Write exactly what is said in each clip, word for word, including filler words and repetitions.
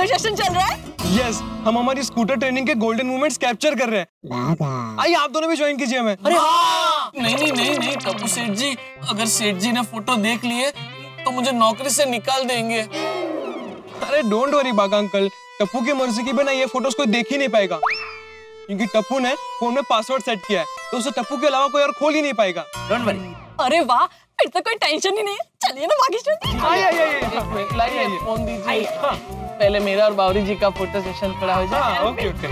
Photo session चल रहा है? यस, हम हमारी स्कूटर ट्रेनिंग के गोल्डन मोमेंट्स कैप्चर कर रहे हैं। आइए आप दोनों भी ज्वाइन कीजिए हमें। अरे हाँ! नहीं नहीं नहीं नहीं टप्पू सेठ जी, अगर सेठ जी ने फोटो देख लिए तो मुझे नौकरी से निकाल देंगे। अरे don't worry Bagha uncle, Tappu की मर्जी के बिना ये फोटोज कोई देख ही नहीं पाएगा, क्योंकि टप्पू ने फोन में पासवर्ड सेट किया है, तो उसे टप्पू के अलावा कोई और खोल ही नहीं पाएगा। Don't worry. अरे वाह, फिर तो कोई टेंशन ही नहीं है। चलिए ना भाग्यश्री। आइए आइए आइए। एक मिनट, लाइए फोन दीजिए। हाँ, पहले मेरा और बावरी जी का फोटो सेशन खड़ा हो जाए। हाँ, ओके ओके।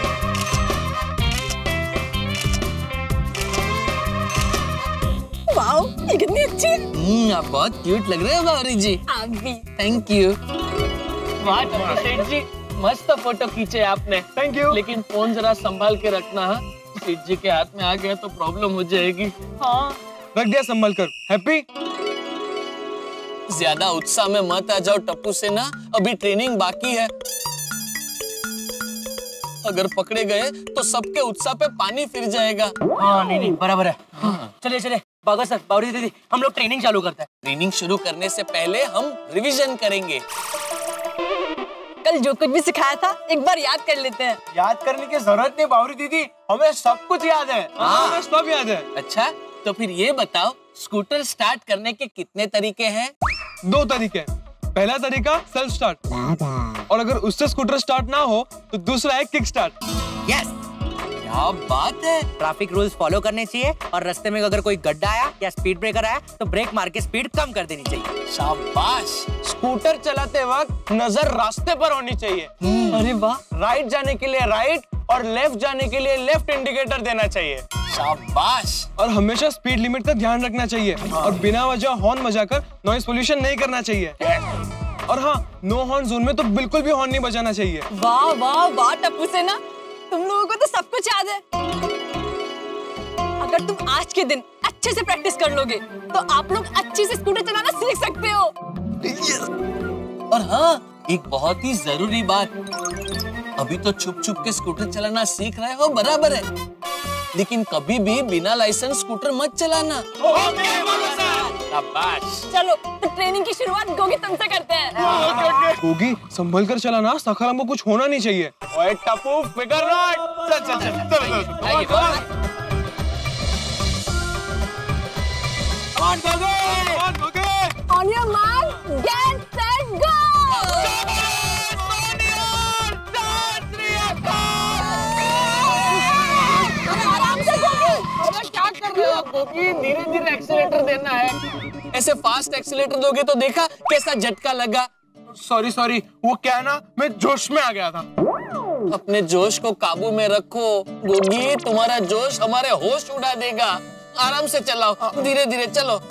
वाओ, ये कितनी अच्छी है। हम्म, आप बहुत क्यूट लग रहे हो बावरी जी। आप भी। Thank you. वाह टप्पू सेठ जी, मस्त फोटो खींचे आपने। Thank you. लेकिन फोन जरा संभाल के रखना। हाँ, सेठ जी के हाथ में आ गया तो प्रॉब्लम हो जाएगी। हाँ। रख दिया संभल कर। हैप्पी? ज्यादा उत्साह में मत आ जाओ टप्पू से ना, अभी ट्रेनिंग बाकी है। अगर पकड़े गए तो सबके उत्साह पे पानी फिर जाएगा। हाँ नहीं नहीं बराबर है। हाँ। चलिए चलिए बागा सर, बावरी दीदी, हम लोग ट्रेनिंग चालू करते हैं। ट्रेनिंग शुरू करने से पहले हम रिवीजन करेंगे। कल जो कुछ भी सिखाया था एक बार याद कर लेते हैं। याद करने की जरूरत नहीं बावरी दीदी, हमें सब कुछ याद है। हाँ, हमें सब याद है। अच्छा, तो फिर ये बताओ, स्कूटर स्टार्ट करने के कितने तरीके हैं? दो तरीके हैं। पहला तरीका सेल्फ स्टार्ट, और अगर उससे स्कूटर स्टार्ट ना हो तो दूसरा है किक स्टार्ट। यस, क्या बात है। ट्रैफिक रूल्स फॉलो करने चाहिए, और रास्ते में अगर कोई गड्ढा आया या स्पीड ब्रेकर आया तो ब्रेक मार के स्पीड कम कर देनी चाहिए। शाबाश। स्कूटर चलाते वक्त नजर रास्ते पर होनी चाहिए। अरे वाह। राइट जाने के लिए राइट और लेफ्ट जाने के लिए लेफ्ट इंडिकेटर देना चाहिए। शाबाश। और हमेशा स्पीड लिमिट का ध्यान रखना चाहिए, और बिना वजह हॉर्न बजाकर नॉइज पोल्यूशन नहीं करना चाहिए। और हाँ, नो हॉर्न जोन में तो बिल्कुल भी हॉर्न नहीं बजाना चाहिए। वाह वाह वाह टप्पू सेना, तुम लोगों को तो सब कुछ याद है। अगर तुम आज के दिन अच्छे से प्रैक्टिस कर लोगे तो आप लोग अच्छे से स्कूटर चलाना सीख सकते हो। और हाँ, एक बहुत ही जरूरी बात, अभी तो छुप छुप के स्कूटर चलाना सीख रहे हो, बराबर है, लेकिन कभी भी बिना लाइसेंस स्कूटर मत चलाना। शाबाश। चलो तो ट्रेनिंग की शुरुआत गोगी तुमसे करते हैं। गोगी संभल कर चलाना, सखाराम को कुछ होना नहीं चाहिए। ओए टप्पू, फिकर नॉट। चल चल चल चल चल। आइए, on Goggi, on Goggi. On your mark, get set, go! आराम से गोगी। अरे क्या कर रहे हो गोगी, धीरे धीरे एक्सीलेटर देना है। ऐसे फास्ट एक्सीलेटर दोगे तो देखा कैसा झटका लगा। सॉरी सॉरी, वो क्या है ना, मैं जोश में आ गया था। अपने जोश को काबू में रखो गोगी, तुम्हारा जोश हमारे होश उड़ा देगा। आराम से चलाओ, धीरे धीरे चलो।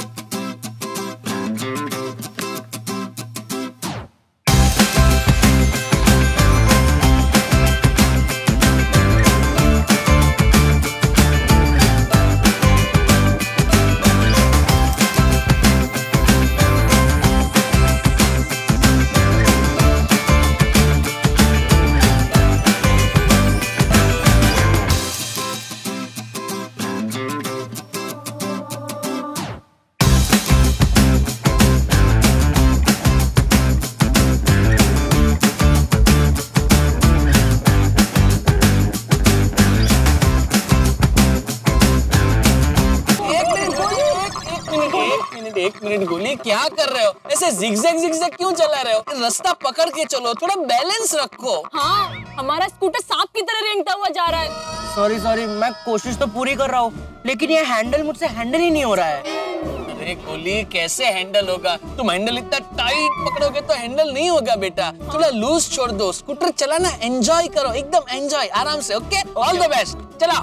एक मिनट गोली, क्या कर रहे हो? ऐसे जिगजैग जिगजैग क्यों चला रहे हो? रास्ता पकड़ के चलो, थोड़ा बैलेंस रखो। हाँ, हमारा स्कूटर सांप की तरह रेंगता हुआ जा रहा है। सॉरी सॉरी, मैं कोशिश तो पूरी कर रहा हूँ, लेकिन ये हैंडल मुझसे हैंडल ही नहीं हो रहा है। अरे गोली, कैसे हैंडल होगा? तुम हैंडल इतना टाइट पकड़ोगे तो हैंडल नहीं होगा बेटा। थोड़ा लूज छोड़ दो, स्कूटर चलाना एंजॉय करो, एकदम एंजॉय, आराम से। ओके, ऑल द बेस्ट, चलाओ।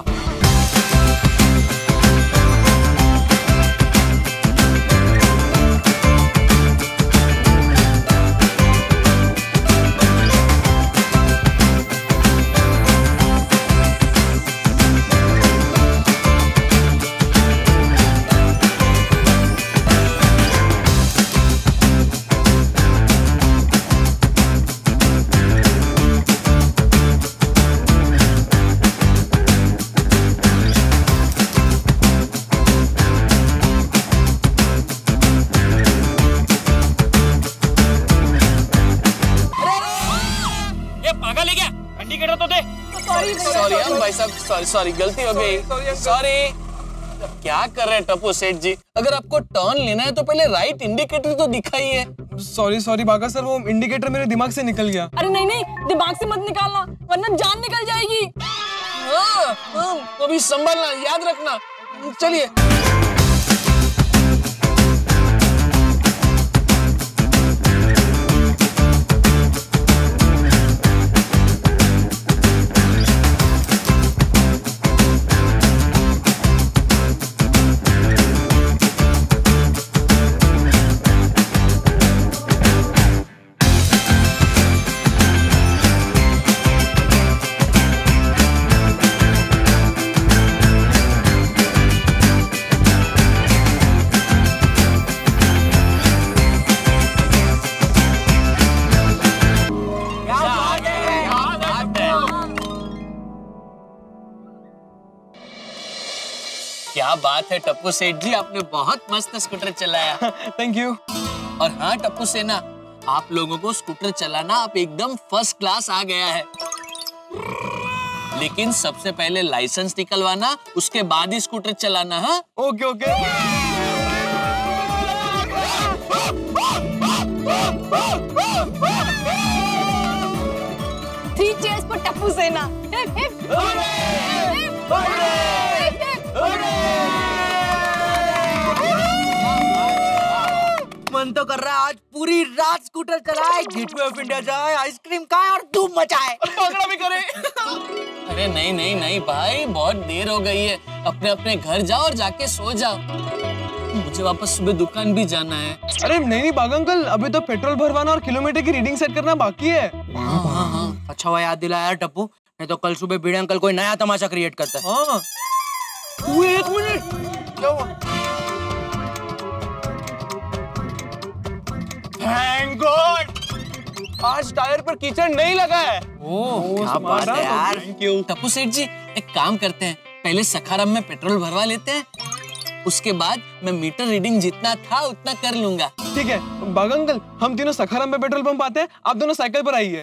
भागा ले गया, इंडिकेटर तो दे। सॉरी सॉरी हम भाई साहब, सॉरी सॉरी गलती हो गई, सॉरी। क्या कर रहे हैं टप्पू सेठ जी? अगर आपको टर्न लेना है तो पहले राइट इंडिकेटर तो दिखाइए। सॉरी सॉरी बागा सर, वो इंडिकेटर मेरे दिमाग से निकल गया। अरे नहीं नहीं, दिमाग से मत निकालना वरना जान निकल जाएगी। हाँ, हाँ, अभी संभालना, याद रखना। चलिए। क्या बात है टप्पू सेठ जी, आपने बहुत मस्त स्कूटर चलाया। Thank you. और हाँ टप्पू सेना, आप लोगों को स्कूटर चलाना आप एकदम फर्स्ट क्लास आ गया है। लेकिन सबसे पहले लाइसेंस निकलवाना, उसके बाद ही स्कूटर चलाना। हाँ okay okay. Three cheers for Tappu Sena. Hip hip hip hip मन तो कर रहा है आज पूरी रात स्कूटर चलाए, गेटवे ऑफ इंडिया जाए, आइसक्रीम खाए और धूम मचाए, पकड़ा भी करे। अरे नहीं नहीं नहीं भाई, बहुत देर हो गई है, अपने अपने घर जाओ और जाके सो जाओ। मुझे वापस सुबह दुकान भी जाना है। अरे नहीं नहीं बागा अंकल, अभी तो पेट्रोल भरवाना और किलोमीटर की रीडिंग सेट करना बाकी है। हाँ हाँ हाँ। अच्छा हुआ याद दिलाया यार टप्पू, नहीं तो कल सुबह भिड़े अंकल कोई नया तमाशा क्रिएट करता है। हाँ एक मिनट, क्या हुआ? Thank God! आज टायर पर कीचड़ नहीं लगा है। ओह क्या बात है यार। Thank you. टप्पू सेठ जी एक काम करते हैं, पहले सखाराम में पेट्रोल भरवा लेते हैं, उसके बाद मैं मीटर रीडिंग जितना था उतना कर लूंगा। ठीक है बागा अंकल, हम तीनों सखाराम में पेट्रोल पंप आते हैं, आप दोनों साइकिल पर आइए।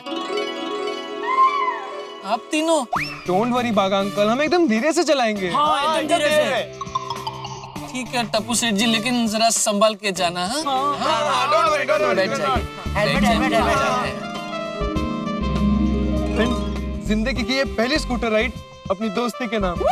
आप तीनों? डोंट वरी बागा अंकल, हम एकदम धीरे से चलाएंगे। हाँ एकदम धीरे से। ठीक है टप्पू सेठ जी, लेकिन जरा संभाल के जाना। हाँ हाँ, Don't worry, don't worry, बैठ don't जाइए। worry. Helmet helmet helmet. Friends, जिंदगी की ये पहली स्कूटर राइड अपनी दोस्ती के नाम।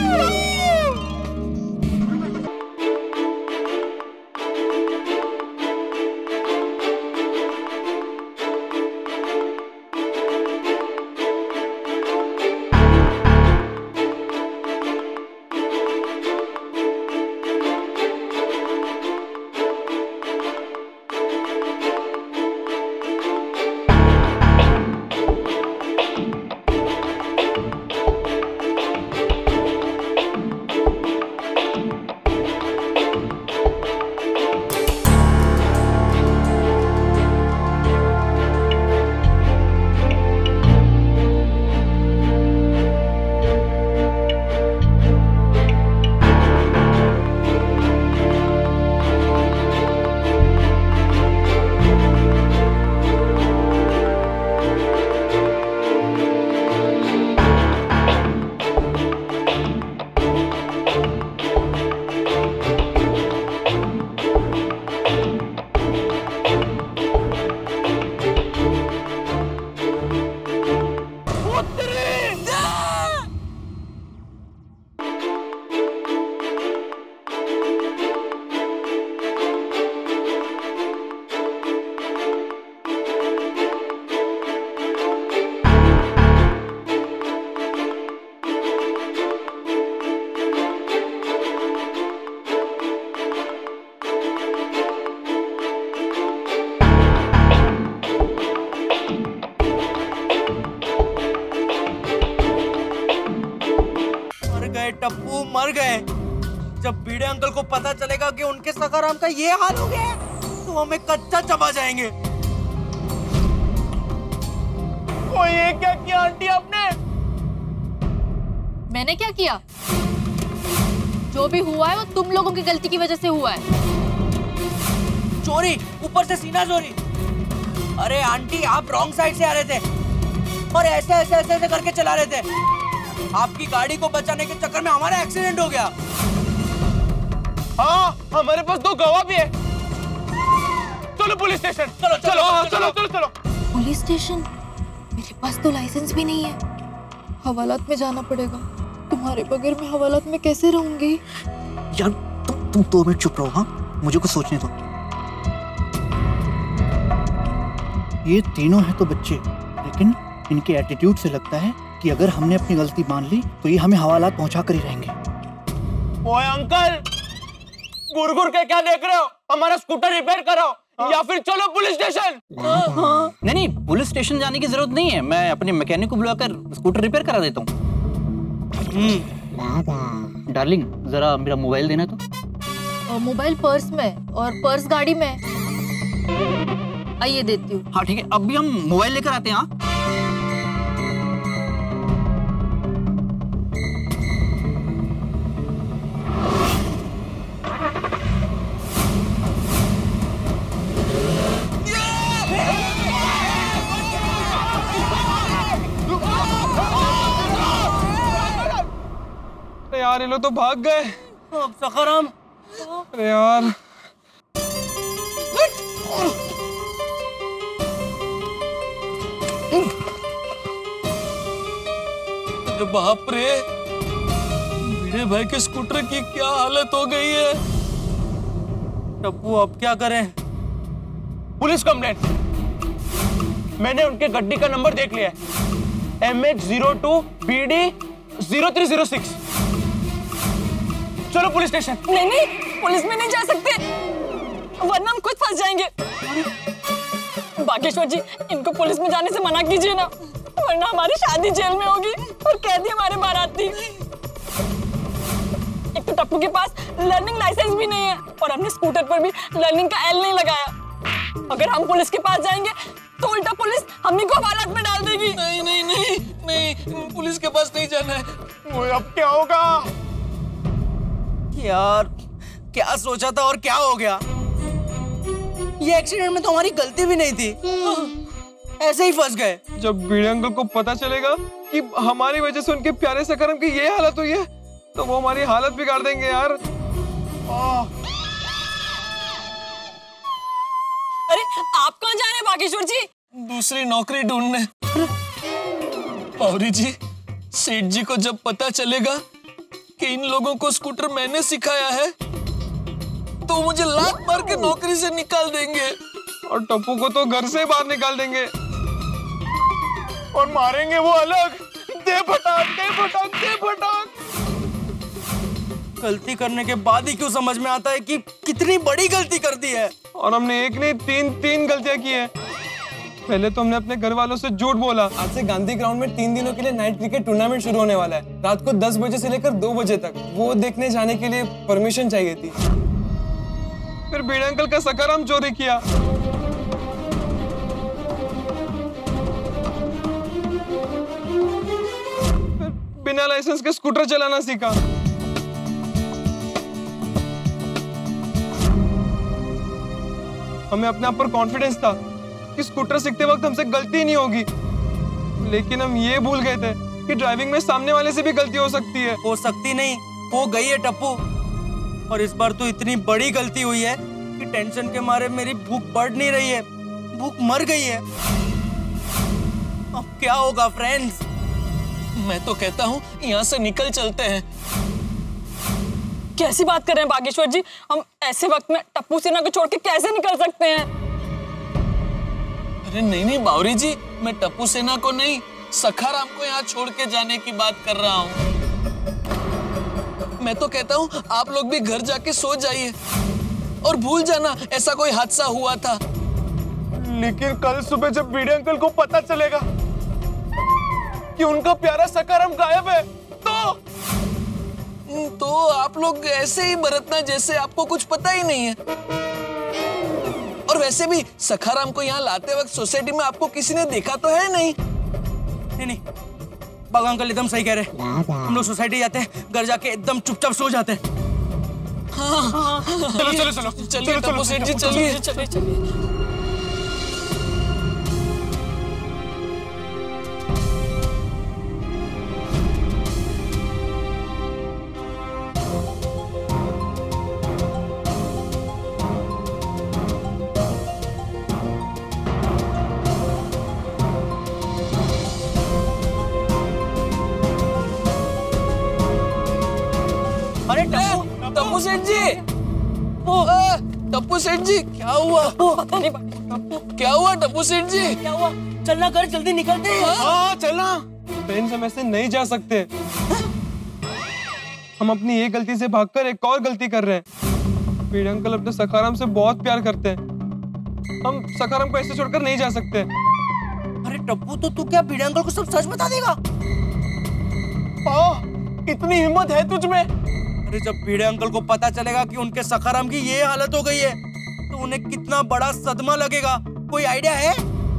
टप्पू मर गए। जब बीड़े अंकल को पता चलेगा कि उनके सखाराम का ये हाल हो गया तो हमें कच्चा चबा जाएंगे। ओ ये क्या किया आंटी आपने? मैंने क्या किया? जो भी हुआ है वो तुम लोगों की गलती की वजह से हुआ है। चोरी, ऊपर से सीना चोरी। अरे आंटी आप रॉन्ग साइड से आ रहे थे, और ऐसे ऐसे ऐसे ऐसे करके चला रहे थे। आपकी गाड़ी को बचाने के चक्कर में हमारा एक्सीडेंट हो गया। हाँ, हमारे पास दो गवाह भी है। चलो पुलिस स्टेशन। चलो चलो चलो चलो चलो, चलो। Police station? मेरे पास तो लाइसेंस भी नहीं है। हवालात में जाना पड़ेगा। तुम्हारे बगैर मैं हवालात में कैसे रहूंगी? यार तुम तुम दो मिनट चुप रहो। हाँ, मुझे कुछ सोचने दो। ये तीनों हैं तो बच्चे, लेकिन इनके एटीट्यूड से लगता है कि अगर हमने अपनी गलती मान ली तो ये हमें हवालात पहुंचा कर ही रहेंगे। ओए अंकल, गुरगुर के क्या देख रहे हो? हमारा स्कूटर रिपेयर कराओ या फिर चलो पुलिस स्टेशन। नहीं नहीं, पुलिस स्टेशन जाने की जरूरत नहीं है। मैं अपने मैकेनिक को बुलाकर स्कूटर रिपेयर करा देता हूँ। डार्लिंग, जरा मेरा मोबाइल देना तो। मोबाइल पर्स में और पर्स गाड़ी में। आइए देती हूँ। हाँ ठीक है, अभी हम मोबाइल लेकर आते हैं। हाँ यार ये लोग तो भाग गए। अब सखाराम। अरे यार अरे बाप रे, मेरे भाई के स्कूटर की क्या हालत हो गई है। टप्पू अब क्या करें? Police complaint. मैंने उनके गड्डी का नंबर देख लिया है, M H zero two B D zero three zero six. चलो पुलिस स्टेशन। नहीं नहीं, पुलिस में नहीं जा सकते वरना हम खुद फंस जाएंगे। बागेश्वर जी, इनको पुलिस में जाने से मना कीजिए ना, वरना हमारी शादी जेल में होगी और कैदी हमारे बाराती। एक तो टप्पू के पास लर्निंग लाइसेंस भी नहीं है और हमने स्कूटर पर भी लर्निंग का एल नहीं लगाया। अगर हम पुलिस के पास जाएंगे तो उल्टा पुलिस हमें को हवालात में डाल देगी। नहीं नहीं नहीं नहीं, पुलिस के पास नहीं जाना है। ओए अब क्या होगा? यार क्या सोचा था और क्या हो गया? ये एक्सीडेंट में तो हमारी गलती भी नहीं थी, ऐसे ही फंस गए। जब बीड़े अंकल को पता चलेगा कि हमारी वजह से उनके प्यारे सखाराम की ये हालत हुई है तो वो हमारी हालत बिगाड़ देंगे यार। अरे आप कहाँ जा रहे हैं बागेश्वर जी? दूसरी नौकरी ढूंढने। पौरी जी, सेठ जी को जब पता चलेगा कि इन लोगों को स्कूटर मैंने सिखाया है तो मुझे लात मार के नौकरी से निकाल देंगे और टप्पू को तो घर से बाहर निकाल देंगे और मारेंगे वो अलग। दे फटाक दे फटाक दे फटाक। गलती करने के बाद ही क्यों समझ में आता है कि कितनी बड़ी गलती कर दी है। और हमने एक नहीं तीन तीन गलतियां की है। पहले तो हमने अपने घर वालों से झूठ बोला। आज से गांधी ग्राउंड में तीन दिनों के लिए नाइट क्रिकेट टूर्नामेंट शुरू होने वाला है, रात को दस बजे से लेकर दो बजे तक। वो देखने जाने के लिए परमिशन चाहिए थी। फिर बीड़े अंकल का सखाराम चोरी किया। फिर बिना लाइसेंस के स्कूटर चलाना सीखा। हमें अपने आप पर कॉन्फिडेंस था कि स्कूटर सीखते वक्त हमसे गलती नहीं होगी, लेकिन हम ये भूल गए थे कि ड्राइविंग में सामने वाले से भी गलती हो सकती है। हो सकती नहीं, हो गई है टप्पू। और इस बार तो इतनी बड़ी गलती हुई है कि टेंशन के मारे मेरी भूख बढ़ नहीं रही है, भूख मर गई है। अब क्या होगा फ्रेंड्स? मैं तो कहता हूँ यहाँ से निकल चलते हैं। कैसी बात कर रहे हैं बागेश्वर जी? हम ऐसे वक्त में टप्पू सेना को छोड़ के कैसे निकल सकते हैं? अरे नहीं नहीं बावरी जी, मैं टप्पू सेना को नहीं, सखाराम को यहाँ छोड़ के जाने की बात कर रहा हूँ। मैं तो कहता हूँ आप लोग भी घर जाके सो जाइए और भूल जाना ऐसा कोई हादसा हुआ था। लेकिन कल सुबह जब बीड़े अंकल को पता चलेगा कि उनका प्यारा सखाराम गायब है तो तो आप लोग ऐसे ही बरतना जैसे आपको कुछ पता ही नहीं है। और वैसे भी सखाराम को यहाँ लाते वक्त सोसाइटी में आपको किसी ने देखा तो है नहीं। नहीं नहीं, बाबा अंकल एकदम सही कह रहे। हम लोग सोसाइटी जाते हैं, घर जाके एकदम चुपचाप सो जाते हैं। हाँ, चलो चलो चलो चलिए टप्पू सेठ जी, चलिए चलिए चलिए। अरे टप्पू, टप्पू सेठ जी, आ, टप्पू सेठ जी क्या हुआ? पता नहीं भाई, क्या हुआ टप्पू सेठ जी? क्या हुआ? चलना कर, जल्दी निकलते हैं। हाँ चलना। फ्रेंड्स हम ऐसे नहीं जा सकते। हम अपनी एक गलती से भागकर एक और गलती कर रहे हैं। भिड़े अंकल अपने सखाराम से बहुत प्यार करते हैं। हम सखाराम को ऐसे छोड़कर नहीं जा सकते। अरे टप्पू, तो तू क्या भिड़े अंकल को सब सच बता देगा? ओह, इतनी हिम्मत है तुझ में? अरे जब भिड़े अंकल को पता चलेगा कि उनके सखाराम की ये हालत हो गई है, तो उन्हें कितना बड़ा सदमा लगेगा। कोई आइडिया है?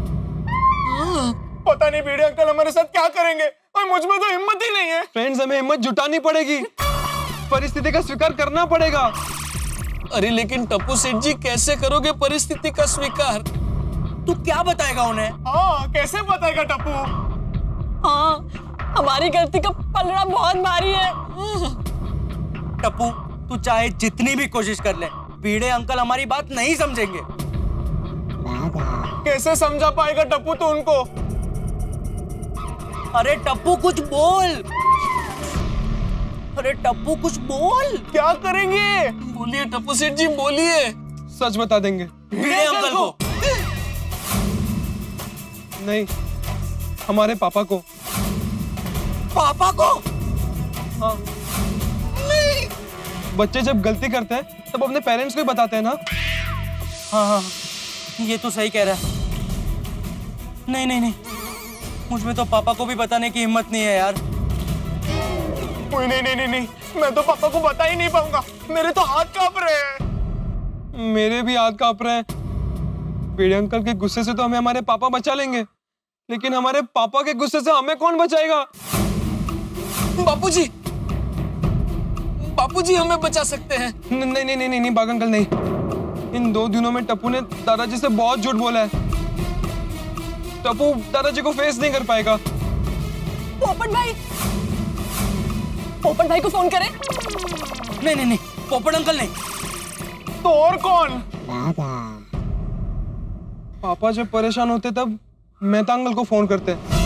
पता नहीं भिड़े अंकल हमारे साथ क्या करेंगे, और मुझ में तो हिम्मत ही नहीं है। फ्रेंड्स हमें हिम्मत जुटानी पड़ेगी, परिस्थिति का स्वीकार करना पड़ेगा। अरे लेकिन टप्पू सेठ जी कैसे करोगे परिस्थिति का स्वीकार? तू क्या बताएगा उन्हें? हाँ, कैसे बताएगा टप्पू? हाँ हमारी गलती का पलड़ा बहुत भारी है। टप्पू, तू चाहे जितनी भी कोशिश कर ले, भिड़े अंकल हमारी बात नहीं समझेंगे। कैसे समझा पाएगा टप्पू तू उनको? अरे टप्पू कुछ बोल। अरे टप्पू कुछ बोल। क्या करेंगे? बोलिए टप्पू सेठ जी, बोलिए। सच बता देंगे। भिड़े अंकल को? नहीं, हमारे पापा को। पापा को? हाँ। नहीं। बच्चे जब गलती करते हैं तब अपने पेरेंट्स को ही बताते हैं ना। हाँ हाँ, ये तो सही कह रहा है। नहीं नहीं नहीं, मुझमें तो पापा को भी बताने की हिम्मत नहीं है यार। नहीं नहीं नहीं नहीं, मैं तो पापा को बता ही नहीं पाऊंगा। मेरे तो हाथ कांप रहे हैं। मेरे भी हाथ कांप रहे हैं। भिड़े अंकल के गुस्से से तो हमें हमारे पापा बचा लेंगे, लेकिन हमारे पापा के गुस्से से हमें कौन बचाएगा? बापूजी, बापूजी हमें बचा सकते हैं। नहीं नहीं नहीं नहीं नहीं बाग अंकल नहीं। इन दो दिनों में टप्पू ने दादाजी से बहुत झूठ बोला है। टप्पू दादाजी को फेस नहीं कर पाएगा। पोपट भाई, पोपट भाई को फोन करें? नहीं नहीं नहीं, पोपट अंकल नहीं। तो और कौन? पापा जब परेशान होते तब मेहता अंकल को फोन करते हैं।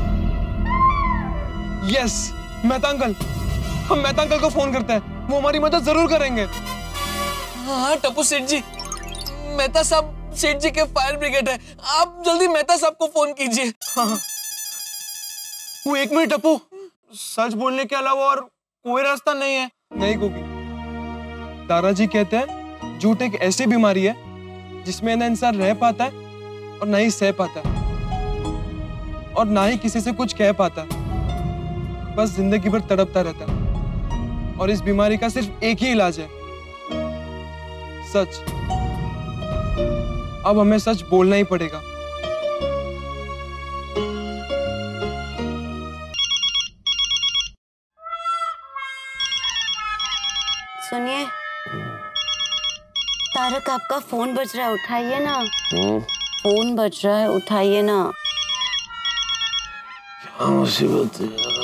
Yes, Mehta uncle. हम मेहता अंकल को फोन करते हैं, वो हमारी मदद जरूर करेंगे। हाँ टप्पू सेठ जी, मेहता साहब सेठ जी के फायर ब्रिगेड है, आप जल्दी मेहता साहब को फोन कीजिए। हाँ। वो एक मिनट टप्पू, सच बोलने के अलावा और कोई रास्ता नहीं है? नहीं कोकी, दादाजी कहते हैं झूठ एक ऐसी बीमारी है जिसमें ना इंसान रह पाता है और ना ही सह पाता है, और ना ही किसी से कुछ कह पाता है। बस जिंदगी भर तड़पता रहता है, और इस बीमारी का सिर्फ एक ही इलाज है, सच। अब हमें सच बोलना ही पड़ेगा। सुनिए, तारक आपका फोन बज रहा है, उठाइए ना। फोन बज रहा है, उठाइए ना। क्या मुसीबत है यार।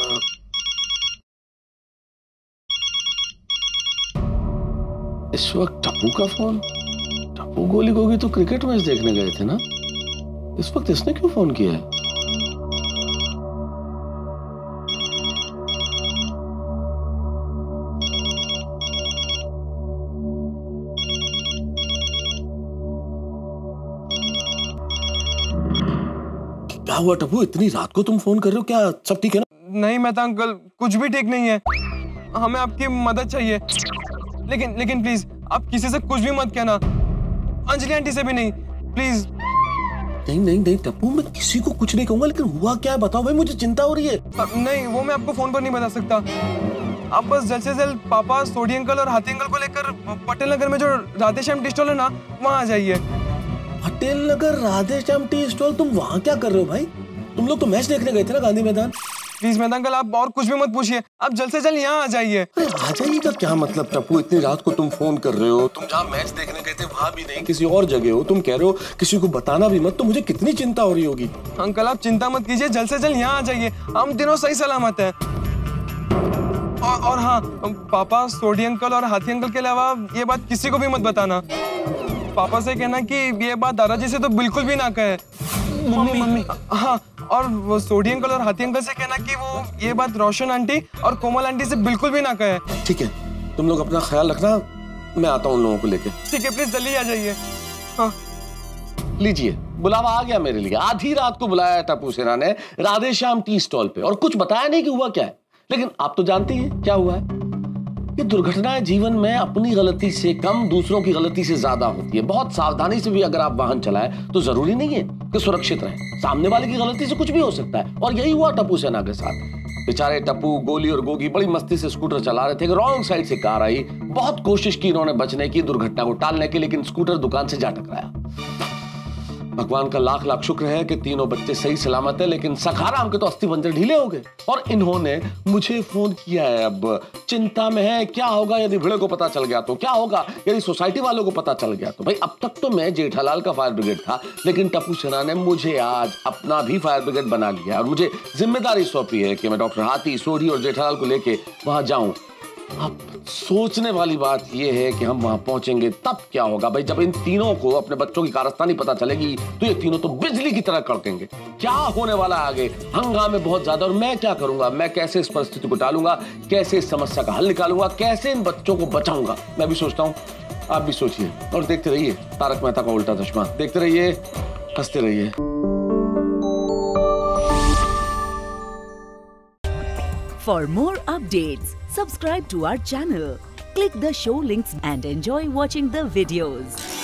इस वक्त टप्पू का फोन? टप्पू गोली गोगी तो क्रिकेट मैच देखने गए थे ना, इस वक्त इसने क्यों फोन किया है? क्या हुआ टप्पू, इतनी रात को तुम फोन कर रहे हो? क्या सब ठीक है ना? नहीं मेहता अंकल, कुछ भी ठीक नहीं है। हमें आपकी मदद चाहिए, लेकिन लेकिन प्लीज आप किसी से कुछ भी मत कहना, अंजलि आंटी से भी नहीं, प्लीज। नहीं नहीं नहीं टप्पू, मैं किसी को कुछ नहीं कहूंगा, लेकिन हुआ क्या है बताओ भाई, मुझे चिंता हो रही है। नहीं, वो मैं आपको फोन पर नहीं बता सकता। आप बस जल्द से जल्द पापा, सोडी अंकल और हाथी अंकल को लेकर पटेल नगर में जो राधे श्याम टी स्टॉल है ना, वहाँ आ जाइए। Patel Nagar Radhe Shyam tea stall? तुम वहाँ क्या कर रहे हो भाई? तुम लोग तो मैच देखने गए थे ना गांधी मैदान। प्लीज मेहता अंकल, आप और कुछ भी मत पूछिए, आप जल्द से जल्द यहाँ आ जाइए। अरे आ जाइए का क्या मतलब टप्पू, इतनी रात को तुम फोन कर रहे हो? तुम जहाँ मैच देखने गए थे वहाँ भी नहीं, किसी और जगह हो, तुम कह रहे हो किसी को बताना भी मत, तो मुझे कितनी चिंता हो रही होगी। अंकल आप चिंता मत कीजिए, जल्द से जल्द यहाँ आ जाइए, हम तीनों सही सलामत है। और, और हाँ, पापा, सोडी अंकल और हाथी अंकल के अलावा ये बात किसी को भी मत बताना। पापा से कहना कि ये बात दादाजी से तो बिल्कुल भी ना कहे। मम्मी मम्मी हाँ, और वो सोडी अंकल और हाथी अंकल से कहना कि वो ये बात रोशन आंटी और कोमल आंटी से बिल्कुल भी ना कहे। ठीक है तुम लोग अपना ख्याल रखना, मैं आता हूँ उन लोगों को लेके। ठीक है, प्लीज जल्दी आ जाइए। हाँ। लीजिए, बुलावा आ गया मेरे लिए। आधी रात को बुलाया टप्पू सेना ने राधे श्याम टी स्टॉल पे, और कुछ बताया नहीं कि हुआ क्या है। लेकिन आप तो जानती हैं क्या हुआ है। ये दुर्घटनाएं जीवन में अपनी गलती से कम दूसरों की गलती से ज्यादा होती है। बहुत सावधानी से भी अगर आप वाहन चलाएं तो जरूरी नहीं है कि सुरक्षित रहें। सामने वाले की गलती से कुछ भी हो सकता है, और यही हुआ टप्पू सेना के साथ। बेचारे टप्पू, गोली और गोगी बड़ी मस्ती से स्कूटर चला रहे थे कि रॉन्ग साइड से कार आई। बहुत कोशिश की इन्होंने बचने की, दुर्घटना को टालने की, लेकिन स्कूटर दुकान से जा टकराया। भगवान का लाख लाख शुक्र है कि तीनों बच्चे सही सलामत है, लेकिन सखाराम के तो अस्थि पंजर ढीले हो गए। और इन्होंने मुझे फोन किया है, अब चिंता में है क्या होगा यदि भिड़े को पता चल गया तो, क्या होगा यदि सोसाइटी वालों को पता चल गया तो। भाई अब तक तो मैं जेठालाल का फायर ब्रिगेड था, लेकिन टप्पू सेना ने मुझे आज अपना भी फायर ब्रिगेड बना लिया और मुझे जिम्मेदारी सौंपी है कि मैं डॉक्टर हाथी, सोढ़ी और जेठालाल को लेके वहां जाऊं। अब सोचने वाली बात यह है कि हम वहां पहुंचेंगे तब क्या होगा। भाई जब इन तीनों को अपने बच्चों की कारस्तानी पता चलेगी तो ये तीनों तो बिजली की तरह कड़केंगे। क्या होने वाला है आगे, हंगामे बहुत ज्यादा। और मैं क्या करूंगा, मैं कैसे इस परिस्थिति को टालूंगा, कैसे इस समस्या का हल निकालूंगा, कैसे इन बच्चों को बचाऊंगा, मैं भी सोचता हूं। आप भी सोचिए और देखते रहिए तारक मेहता का उल्टा चश्मा। देखते रहिए, हंसते रहिए। For more updates, subscribe to our channel, click the show links and enjoy watching the videos.